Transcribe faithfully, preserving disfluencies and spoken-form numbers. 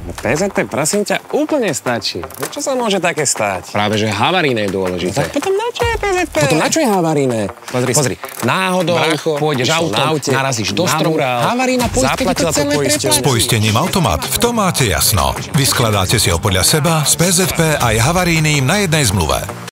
pé zet pé, prosím ťa, úplne stačí. Čo sa môže také stať? Práve, že havaríne je dôležité. Tak potom na čo je pé zet pé? Potom na čo je havaríne? Pozri, Pozri náhodou Bracho, pôjdeš autom, na aute, narazíš do stromu, havarína poistka to celé preplatí. S poistením Automat v tom máte jasno. Vyskladáte si ho podľa seba, s pé zet pé aj havarijným na jednej zmluve.